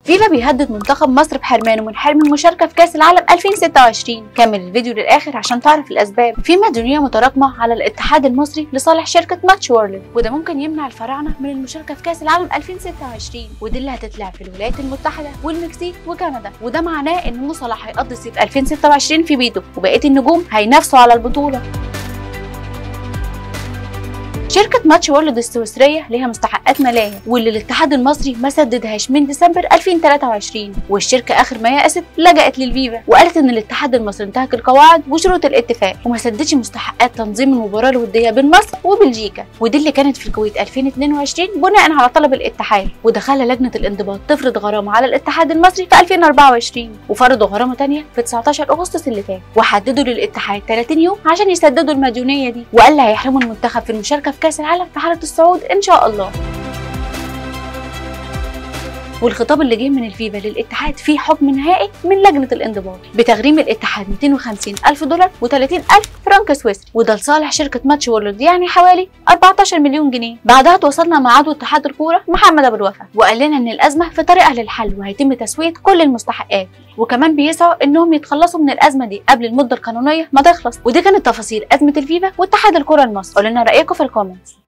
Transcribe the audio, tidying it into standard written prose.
فيفا بيهدد منتخب مصر بحرمانه من حرم المشاركة في كأس العالم 2026. كمل الفيديو للآخر عشان تعرف الأسباب. في مديونية متراكمة على الاتحاد المصري لصالح شركة ماتش وورلد، وده ممكن يمنع الفراعنة من المشاركة في كأس العالم 2026، ودي اللي هتتلعب في الولايات المتحدة والمكسيك وكندا. وده معناه إن مو صلاح هيقضي صيف 2026 في بيته، وبقية النجوم هينافسوا على البطولة. شركة ماتش وورلد السويسرية ليها مستحقات مالية واللي الاتحاد المصري ما سددهاش من ديسمبر 2023، والشركة آخر ما يأست لجأت للفيفا وقالت إن الاتحاد المصري انتهك القواعد وشروط الاتفاق وما سددش مستحقات تنظيم المباراة الودية بين مصر وبلجيكا، ودي اللي كانت في الكويت 2022 بناء على طلب الاتحاد. وده خلى لجنة الانضباط تفرض غرامة على الاتحاد المصري في 2024، وفرضوا غرامة تانية في 19 أغسطس اللي فات، وحددوا للاتحاد 30 يوم عشان يسددوا المديونية دي، وقال هيحرموا المنتخب في المشاركة في كأس العالم في حالة الصعود إن شاء الله. والخطاب اللي جه من الفيفا للاتحاد فيه حكم نهائي من لجنة الانضباط بتغريم الاتحاد 250,000 دولار و30,000 فرنك سويسري، وده لصالح شركة ماتش وورلد، يعني حوالي 14 مليون جنيه. بعدها تواصلنا مع عضو اتحاد الكورة محمد أبو الوفا وقال لنا إن الأزمة في طريقها للحل وهيتم تسوية كل المستحقات، وكمان بيسعوا إنهم يتخلصوا من الأزمة دي قبل المدة القانونية ما تخلص. ودي كانت تفاصيل أزمة الفيفا واتحاد الكورة المصري. قولوا لنا رأيكم في الكومنتس.